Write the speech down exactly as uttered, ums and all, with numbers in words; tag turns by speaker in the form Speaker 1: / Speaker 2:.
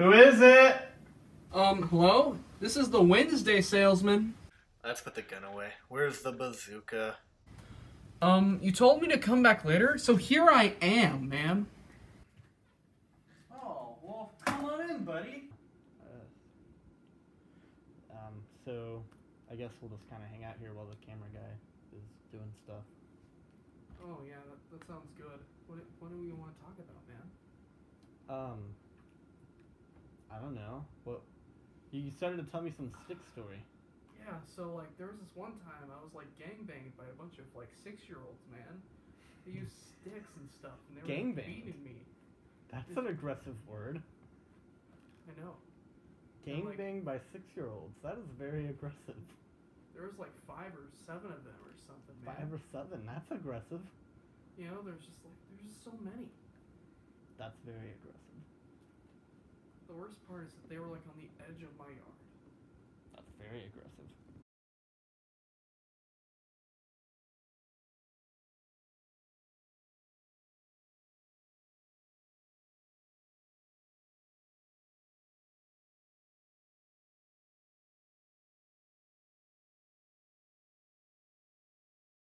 Speaker 1: Who is it?
Speaker 2: Um, hello? This is the Wednesday salesman.
Speaker 1: Let's put the gun away. Where's the bazooka?
Speaker 2: Um, you told me to come back later, so here I am, man.
Speaker 1: Oh, well, come on in, buddy.
Speaker 3: Uh, um, so I guess we'll just kind of hang out here while the camera guy is doing stuff.
Speaker 2: Oh, yeah, that, that sounds good. What, what do we want to talk about, man?
Speaker 3: Um, I don't know. What? You started to tell me some stick story.
Speaker 2: Yeah, so, like, there was this one time I was, like, gangbanged by a bunch of, like, six-year-olds, man. They used sticks and stuff, and they were like,
Speaker 3: Gangbanged?
Speaker 2: beating me.
Speaker 3: That's an aggressive word.
Speaker 2: I know.
Speaker 3: Gangbang by six-year-olds. That is very aggressive.
Speaker 2: There was, like, five or seven of them or something, man.
Speaker 3: Five or seven. That's aggressive.
Speaker 2: You know, there's just, like, there's just so many.
Speaker 3: That's very aggressive.
Speaker 2: The worst part is that they were, like, on the edge of my yard.
Speaker 3: That's very aggressive.